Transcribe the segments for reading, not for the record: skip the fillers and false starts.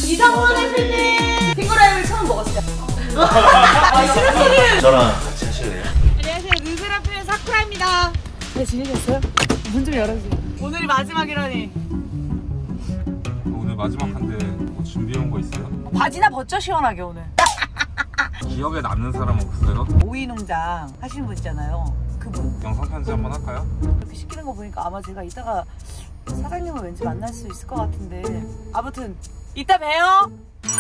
이상원 대표님! 핑거라이브를 처음 먹었어요. 싫은 소리를! 저랑 같이 하실래요? 안녕하세요. 르세라핌의 사쿠라입니다. 잘 지내셨어요? 문 좀 열어주세요. 오늘이 마지막이라니. 오늘 마지막 한데 뭐 준비해온 거 있어요? 바지나 벗죠, 시원하게 오늘. 기억에 남는 사람 없어요? 오이농장 하시는 분 있잖아요. 그분. 영상 편지 한번 할까요? 이렇게 시키는 거 보니까 아마 제가 이따가 사장님을 왠지 만날 수 있을 것 같은데. 아무튼 이따 봬요.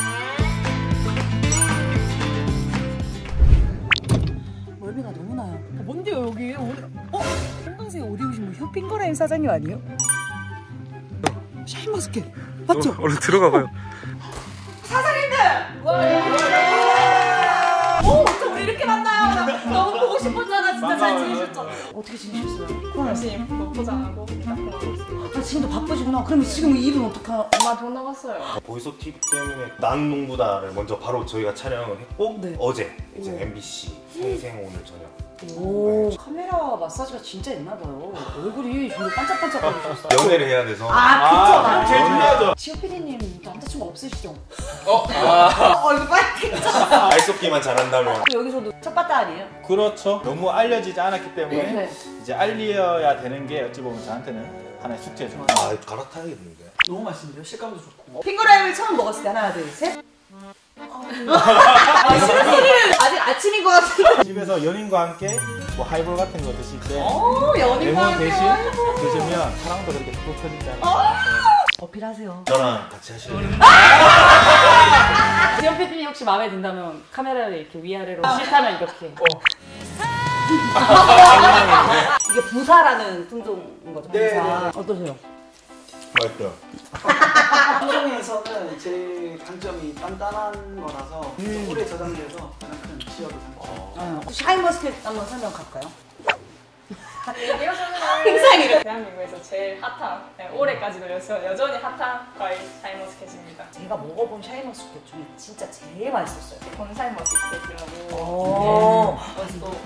멀미가 너무 나요. 뭔데요 여기? 오늘 평상시에 어디 오신 분? 핑거라임 사장님 아니에요? 샤인머스켓 맞죠? 얼른 들어가봐요. 사장님들! 오! 저 우리 이렇게 만나요. 나 너무 보고 싶었잖아. 진짜 잘 지내셨죠? 어떻게 지내셨어요? 열심히 포장하고 납품하고 있어요. 아, 지금도 바쁘시구나. 그러면 지금 이 일은 어떡하? 엄마 돈 나갔어요. 보이소 TV 때문에 나는 농부다를 먼저 바로 저희가 촬영을 했고 네. 어제 이제 MBC 생생 오늘 저녁. 오, 네. 카메라 마사지가 진짜 있나봐요. 얼굴이 정말 반짝반짝거리셨어요. 연애를 해야 돼서. 아, 그쵸. 제일 중요하죠. 지호 PD님 남자친구 없으시죠? 이거 빨리. 알속기만 잘한다면. 여기서도 첫 바다 아니에요? 그렇죠. 너무 알려지지 않았기 때문에 네. 이제 알려야 되는 게 어찌 보면 저한테는 하나의 숙제죠. 아 갈아타야겠는데. 너무 맛있는데요? 식감도 좋고. 핑거라임을 처음 먹었을 때 하나, 둘, 셋. 싫은 소리를 아직 아침인 것 같은데. 집에서 연인과 함께 뭐 하이볼 같은 거 드실 때 연인과 레몬 함께 대신 하이볼. 드시면 사랑도 그렇게 푹 퍼지지 않아요. 어필하세요. 저랑 같이 하실래요? 지연 PD님 혹시 마음에 든다면 카메라를 이렇게 위아래로 싫다면 이렇게. 이게 부사라는 품종인 거죠? 네, 부사. 네. 어떠세요? 맛있어요. 품종에서는 제일 강점이 단단한 거라서 오래 저장돼서 가장 큰 지역이 상점. 혹시 샤인머스켓 한번 설명 갈까요? 행사이래. 대한민국에서 제일 핫한, 네, 올해까지도 여전히 핫한 과일 샤인머스켓입니다. 제가 먹어본 샤인머스켓 중에 진짜 제일 맛있었어요. 건샤인머스켓이라고. 네, 또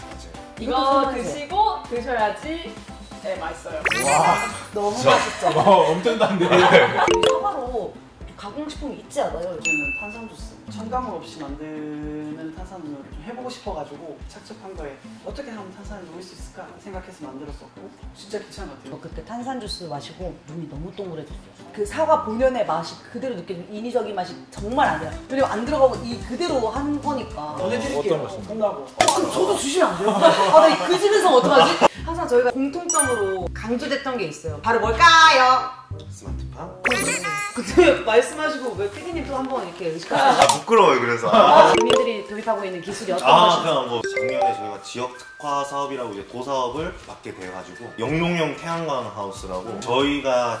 이거 드시고 드셔야지 맛있어요. 너무 맛있죠? 엄청 단데. 사과로 가공식품이 있지 않아요? 요즘은 탄산주스. 첨가물 없이 만드는 탄산음료를 좀 해보고 싶어가지고 착즙한 거에 어떻게 하면 탄산을 녹일 수 있을까 생각해서 만들었었고 진짜 괜찮은 것 같아요. 저 그때 탄산주스 마시고 눈이 너무 동그래졌어요. 그 사과 본연의 맛이 그대로 느껴지는 인위적인 맛이 정말 안 돼요. 그리고 안 들어가고 이 그대로 한 거니까. 보내드릴게요. 어떤 맛인가요? 혼나고. 저도 주시면 안 돼요? 나 그 집에서 어떡하지? 항상 저희가 공통점으로 강조됐던 게 있어요. 바로 뭘까요? 스마트팜? 그때 말씀하시고 왜 피디님 또 한번 이렇게 의식하시죠? 부끄러워요 그래서. 국민들이 도입하고 있는 기술이 어떤 것인지. 그냥 뭐 작년에 저희가 지역 특화 사업이라고 이제 도사업을 맡게 돼가지고 영농형 태양광 하우스라고 저희가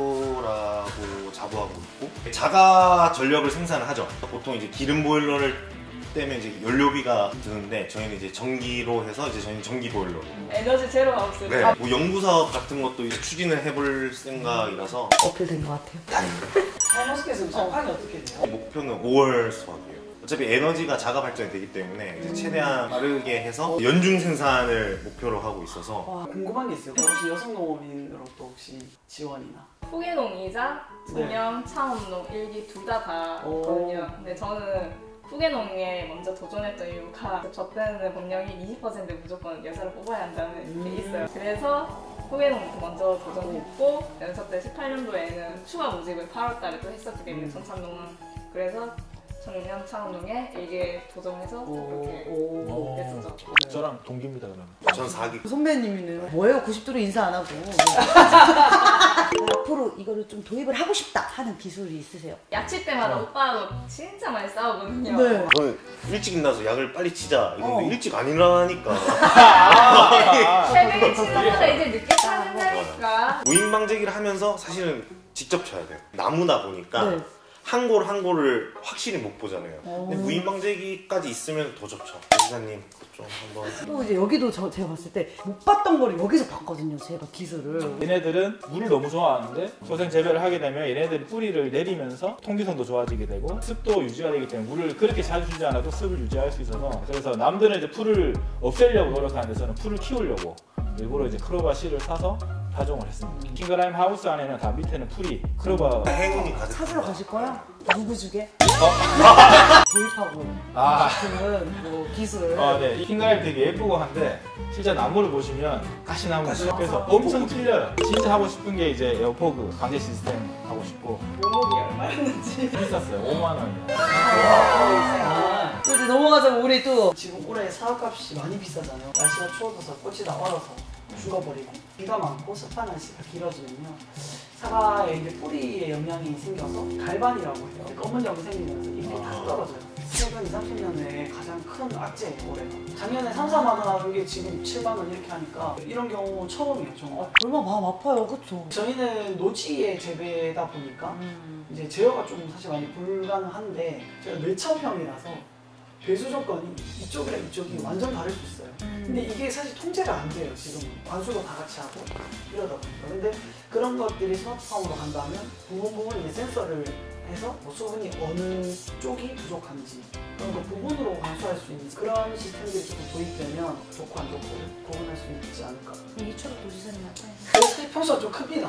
최초라고 자부하고 있고 자가 전력을 생산을 하죠. 보통 이제 기름 보일러를 때문에 이제 연료비가 드는데 저희는 이제 전기로 해서 이제 저희는 전기 보일러로. 에너지 제로 하우스. 네. 뭐 연구 사업 같은 것도 이제 추진을 해볼 생각이라서 어필된 것 같아요. 다행입니다. 샤인머스켓은 정판이 어떻게 돼요? 목표는 5월 수확이에요. 어차피 에너지가 자가 발전이 되기 때문에 이제 최대한 빠르게 해서 연중 생산을 목표로 하고 있어서. 와, 궁금한 게 있어요. 혹시 여성 농업인으로 또 혹시 지원이나? 후계농이자 청년, 창업농, 일기 둘 다 있거든요. 근데 저는 후계농에 먼저 도전했던 이유가 저 때는 법령이 20% 무조건 여자를 뽑아야 한다는 게 있어요. 그래서 후계농부터 먼저 도전했고 연서 때 18년도에는 추가 모집을 8월달에 또 했었기 때문에 전참농은 그래서 청년 창업농에 일개 도전해서 그렇게 됐었죠. 저랑 동기입니다 그러면. 전 4기. 선배님이는 뭐예요? 90도로 인사 안 하고. 앞으로 이거를 좀 도입을 하고 싶다 하는 기술이 있으세요? 야치 때마다 오빠하고 진짜 많이 싸우거든요. 네. 저는 일찍 일어나서 약을 빨리 치자 이런데 일찍 안 일어나니까. 새벽에 치자마자 이제 늦게 자는다니까. 무인방제기를 하면서 사실은 직접 쳐야 돼요. 나무다 보니까 네. 한 골 한 골을 확실히 못 보잖아요. 근데 무인방제기까지 있으면 더 좋죠. 기사님 좀 한번. 또 이제 여기도 제가 봤을 때 못 봤던 거를 여기서 봤거든요. 제가 기술을. 얘네들은 물을 너무 좋아하는데 소생 재배를 하게 되면 얘네들이 뿌리를 내리면서 통기성도 좋아지게 되고 습도 유지가 되기 때문에 물을 그렇게 자주 주지 않아도 습을 유지할 수 있어서 그래서 남들은 이제 풀을 없애려고 노력하는데 저는 풀을 키우려고 일부러 이제 크로바 씨를 사서 파종을 했습니다. 킹그라임 하우스 안에는 다 밑에는 풀이 크로바. 행운이 가득. 찾으러 가실 거야? 누구 주게? 도입하고 아. 싶은 뭐 기술. 네. 이 킹그라임 되게 예쁘고 한데 실제 나무를 보시면 가시나무죠. 그래서 엄청 틀려요. 진짜 하고 싶은 게 이제 에어포그 강제 시스템 하고 싶고 묘목이 얼마였는지. 비쌌어요. 5만 원이요. 이제 넘어가자. 우리 또 지금 올해 사과값이 많이 비싸잖아요. 날씨가 추워져서 꽃이 다 얼어서 죽어버리고 비가 많고 습한 날씨가 길어지면요 사과에 이제 뿌리에 영향이 생겨서 갈반이라고 해요. 검은 점이 생기면서 잎이 다 떨어져요. 최근 2, 30년 내에 가장 큰 악재예요 올해가. 작년에 3, 4만 원 하는 게 지금 7만 원 이렇게 하니까 이런 경우 처음이에요 정말. 얼마나 마음 아파요, 그쵸? 저희는 노지의 재배다 보니까 이제 제어가 좀 사실 많이 불가능한데 제가 뇌차형이라서 배수 조건이 이쪽이랑 이쪽이 완전 다를 수 있어요. 근데 이게 사실 통제가 안 돼요. 지금 관수도 다 같이 하고 이러다 보니까. 근데 그런 것들이 스마트팜으로 간다면 부분 이제 센서를 해서 뭐 수분이 어느 쪽이 부족한지 그런 거 부분으로 관수할 수 있는 그런 시스템들이 조금 도입되면 좋고 안 좋고 구분할 수 있지 않을까. 이초록 도지사님한테. 그래서 평수가 좀 큽니다.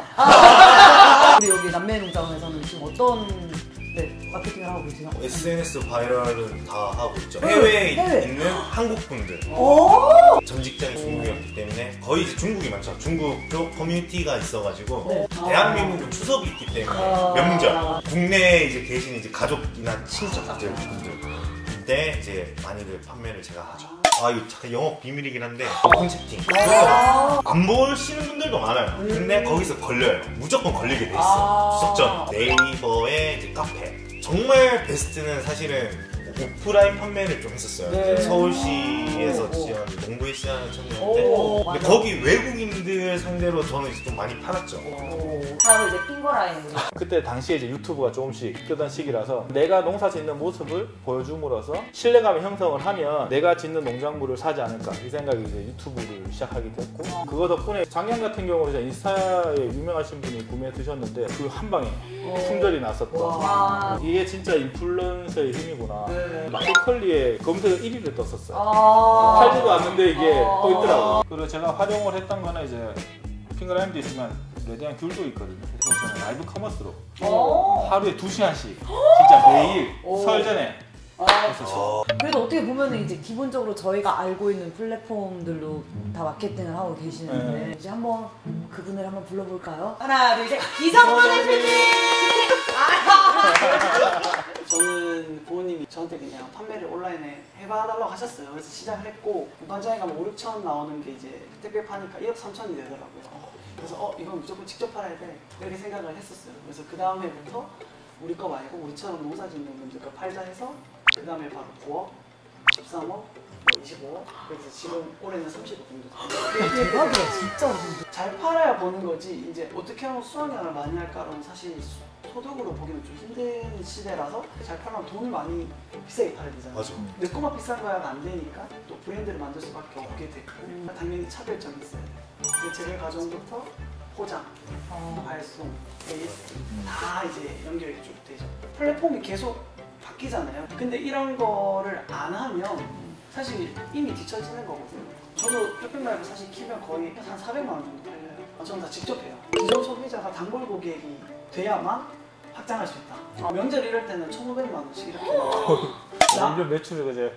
우리 여기 남매농장에서는 지금 어떤 마케팅을 하고 계세요? SNS 바이럴은 다 하고 있죠. 해외에 해외. 있는 한국 분들. 전 직장이 중국이었기 때문에 거의 이제 중국이 많죠. 중국 쪽 커뮤니티가 있어가지고 네. 대한민국은 추석이 있기 때문에 명절 국내에 이제 계신 이제 가족이나 친척들 분들 때 이제 많이들 판매를 제가 하죠. 아 이거 잠깐 영업 비밀이긴 한데 오픈 채팅 안 보시는 분들도 많아요. 근데 거기서 걸려요. 무조건 걸리게 돼 있어요. 추석 전 네이버에 이제 카페 정말 베스트는 사실은 오프라인 판매를 좀 했었어요. 네. 서울시에서 지원 농부의 시장을 참여했는데 근데 거기 외국인들 상대로 저는 이제 좀 많이 팔았죠. 다음은 이제 핑거라인. 그때 당시에 이제 유튜브가 조금씩 뜨던 시기라서 내가 농사 짓는 모습을 보여줌으로써 신뢰감을 형성을 하면 내가 짓는 농작물을 사지 않을까 이 생각이 이제 유튜브를 시작하게 됐고 그거 덕분에 작년 같은 경우는 이제 인스타에 유명하신 분이 구매해 드셨는데 그 한 방에 품절이 났었던 이게 진짜 인플루언서의 힘이구나. 마켓컬리에 검색어 1위를 떴었어요. 팔지도 않는데 이게 또 있더라고요. 그리고 제가 활용을 했던 거는 이제 핑거라임도 있지만 레드한 귤도 있거든요. 그래서 저는 라이브 커머스로 하루에 2시간씩 진짜 매일 설 전에 했었죠. 그래도 어떻게 보면 이제 기본적으로 저희가 알고 있는 플랫폼들로 다 마케팅을 하고 계시는데 이제 한번 그분을 한번 불러볼까요? 하나, 둘, 셋. 이성문 대표님! 저는 부모님이 저한테 그냥 판매를 온라인에 해봐달라고 하셨어요. 그래서 시작을 했고 공판장에 가면 5, 6천 나오는 게 이제 택배 파니까 1억 3천이 되더라고요. 그래서 이건 무조건 직접 팔아야 돼 이렇게 생각을 했었어요. 그래서 그 다음에부터 우리 거 말고 우리처럼 농사 짓는 분들 거 팔자 해서 그 다음에 바로 9억, 13억, 25억 그래서 지금 올해는 30억 정도 대박이야, 진짜. 잘 팔아야 버는 거지 이제 어떻게 하면 수확량을 많이 할까는 사실 소득으로 보기는 좀 힘든 시대라서 잘 팔면 돈을 많이 비싸게 팔아야 되잖아요. 맞아. 내 거만 비싼 거야 안 되니까 또 브랜드를 만들 수밖에 없게 됐고 당연히 차별점이 있어야 돼요. 재배 과정부터 포장, 발송, AS 다 이제 연결이 쭉 되죠. 플랫폼이 계속 바뀌잖아요. 근데 이런 거를 안 하면 사실 이미 뒤처지는 거거든요. 저도 쇼핑 말고 사실 키면 거의 한 400만 원 정도 팔려요. 저는 다 직접 해요. 기존 소비자가 단골 고객이 돼야만 확장할 수 있다. 명절 이럴 때는 1,500만 원씩 이렇게 완전 매출이 그제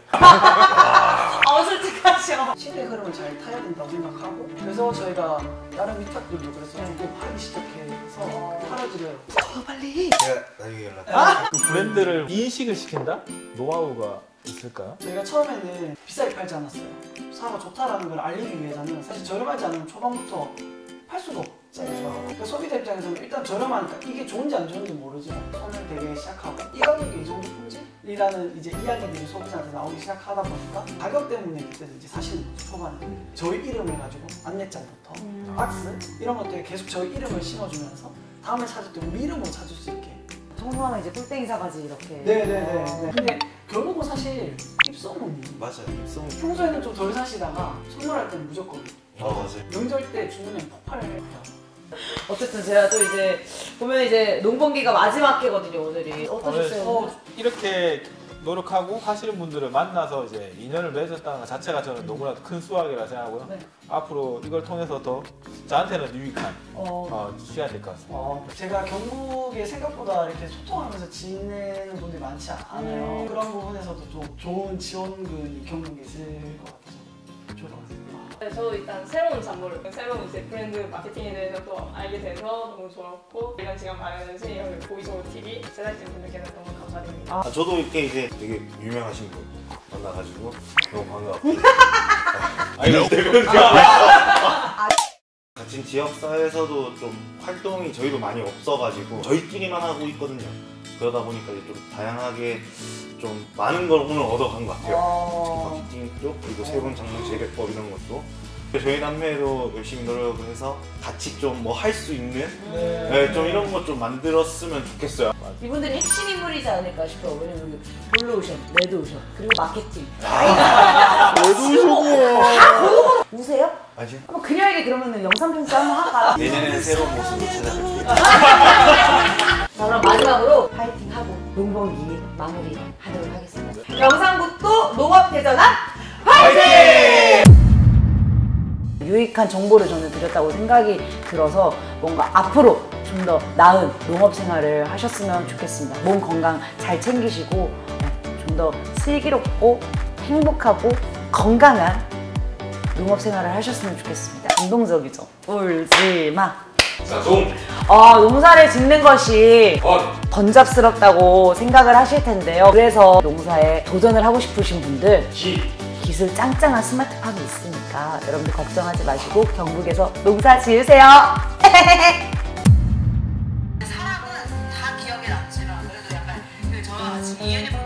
솔직하죠. 시대 흐름을 잘 타야 된다고 생각하고 그래서 저희가 다른 위탁들도 그래서 조금 팔기 시작해서 팔아드려요. 빨리. 제가 나중에 연락. 그 브랜드를 인식을 시킨다? 노하우가 있을까요? 저희가 처음에는 비싸게 팔지 않았어요. 사과 좋다라는 걸 알리기 위해서는 사실 저렴하지 않으면 초반부터 팔 수가 없잖아요. 그러니까 소비자 입장에서는 일단 저렴하니까 이게 좋은지 안 좋은지 모르지만 손을 대게 시작하고 이 가격에 이 정도 품질이라는 이제 이야기들이 소비자한테 나오기 시작하다 보니까 가격 때문에 그때는 이제 사실 초반에 저희 이름 해가지고 안내장부터 박스 이런 것들에 계속 저희 이름을 심어주면서 다음에 찾을 때 우리 이름으로 찾을 수 있게. 청소하면 이제 꿀땡이 사가지 이렇게. 네네네. 근데 결국은 사실 입소문이 맞아요. 평소에는 좀 덜 사시다가 선물할 때는 무조건 맞아요. 명절 때 주문하면 폭발해요. 어쨌든 제가 또 이제 보면 이제 농번기가 마지막 해거든요 오늘이. 어떠셨어요? 이렇게 노력하고 하시는 분들을 만나서 이제 인연을 맺었다는 것 자체가 저는 너무나 큰 수확이라 생각하고요. 네. 앞으로 이걸 통해서 더 저한테는 유익한 시간이 될 것 같습니다. 제가 경북에 생각보다 이렇게 소통하면서 지내는 분들이 많지 않아요. 그런 부분에서도 좀 좋은 지원군이 경북에 있을 것 같아서 좋을 것 같습니다. 네, 저도 일단 새로운 정보를, 새로운 이제 브랜드 마케팅에 대해서 또 알게 돼서 너무 좋았고 이런 시간 마련해주신 여기 보이소울 TV 제작진 분들께는 너무 감사드립니다. 저도 이렇게 이제 되게 유명하신 분 만나가지고 너무 반가웠고 아니 같은 지역사회에서도 좀 활동이 저희도 많이 없어가지고 저희끼리만 하고 있거든요. 그러다 보니까 이제 좀 다양하게 좀 많은 걸 오늘 얻어간 것 같아요. 마케팅 쪽 그리고 새로운 장르 재배법 이런 것도 저희 남매도 열심히 노력을 해서 같이 좀 뭐 할 수 있는 네, 좀 이런 것 좀 만들었으면 좋겠어요. 이분들이 핵심 인물이지 않을까 싶어요. 왜냐면 블루오션, 레드오션, 그리고 마케팅. 레드오션이에요. 우세요? 아직? 한번 그녀에게 그러면 영상 편지 한번 할까요? 내년에는 새로운 모습을 찾아뵐게요. 자, 그럼 마지막으로 파이팅하고 농번기 마무리하도록 하겠습니다. 영상부터 농업대전환 파이팅! 유익한 정보를 저는 드렸다고 생각이 들어서 뭔가 앞으로 좀 더 나은 농업 생활을 하셨으면 좋겠습니다. 몸 건강 잘 챙기시고 좀 더 슬기롭고 행복하고 건강한 농업 생활을 하셨으면 좋겠습니다. 운동적이죠. 울지마. 농사를 짓는 것이 번잡스럽다고 생각을 하실 텐데요. 그래서 농사에 도전을 하고 싶으신 분들 기술 짱짱한 스마트팜이 있으니까 여러분들 걱정하지 마시고 경북에서 농사 지으세요. 사람은 다 기억에 남지만 그래도 약간 저와 지금 이은희